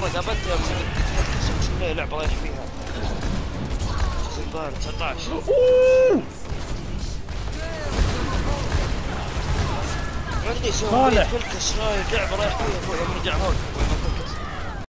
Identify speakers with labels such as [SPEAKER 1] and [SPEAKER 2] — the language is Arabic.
[SPEAKER 1] مرة قابلت يوم قسم شو لعبة رايح فيها الظاهر 19. عندي سؤال كل كسراي لعبة رايح فيها يوم رجع هون